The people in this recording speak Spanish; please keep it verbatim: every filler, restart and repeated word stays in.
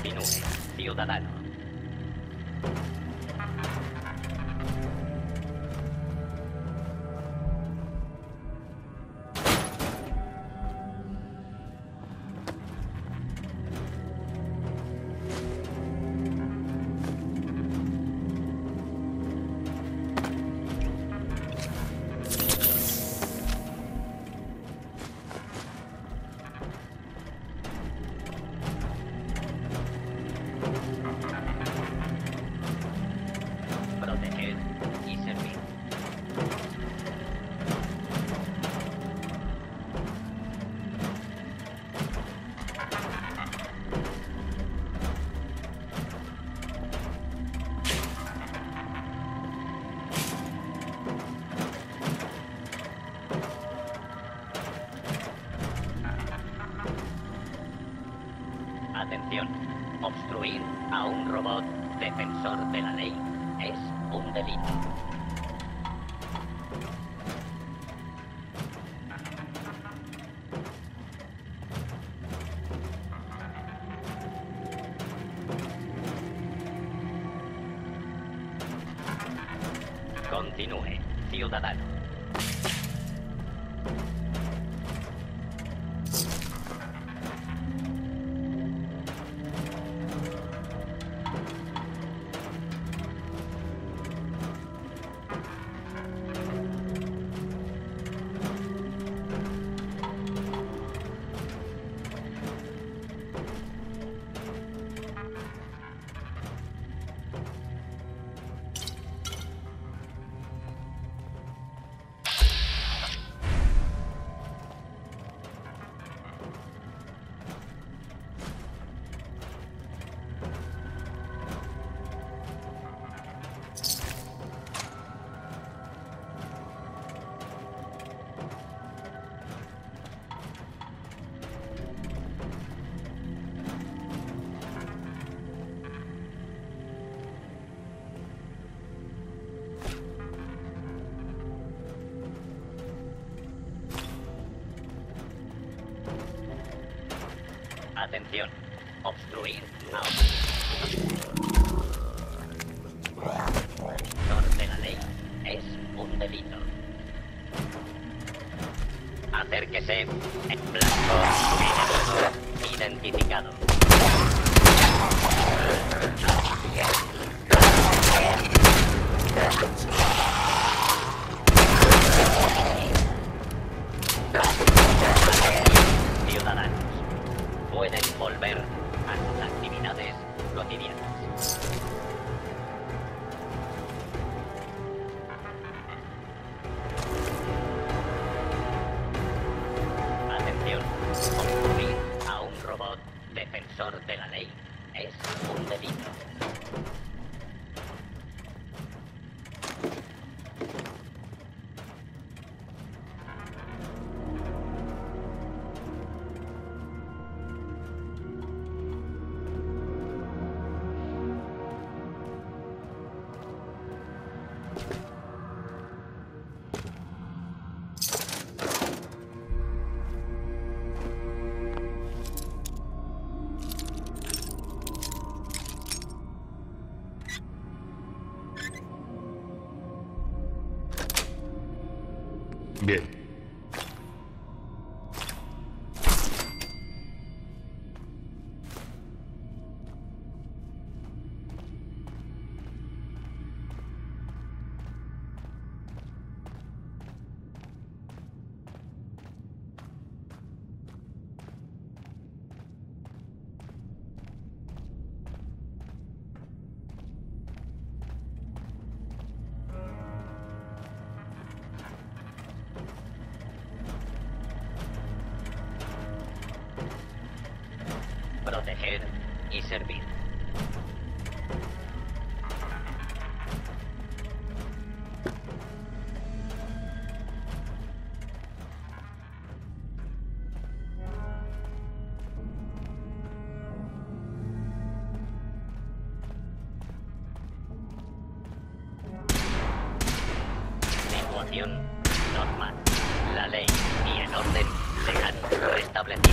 Continúe, ciudadano. Proteger y servir. Atención, obstruir a un robot defensor de la ley es un delito. Continúe, ciudadano. Atención, obstruir a un defensor de la ley es un delito. Acérquese en blanco, enemigo identificado. Ciudadanos pueden volver a sus actividades cotidianas. Atención, obstruir a un robot defensor de la ley es un delito. Bien. Proteger y servir. Situación normal. La ley y el orden serán restablecidos.